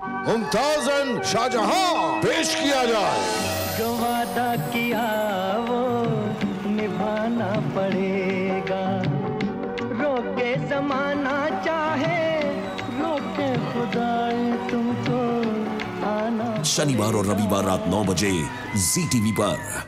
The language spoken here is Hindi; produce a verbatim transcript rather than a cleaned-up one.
मुमताज शाहजहां पेश किया जाए। जो वादा किया वो निभाना पड़ेगा, रोके जमाना चाहे रोके खुदाए तुमको आना। शनिवार और रविवार रात नौ बजे जी टीवी पर।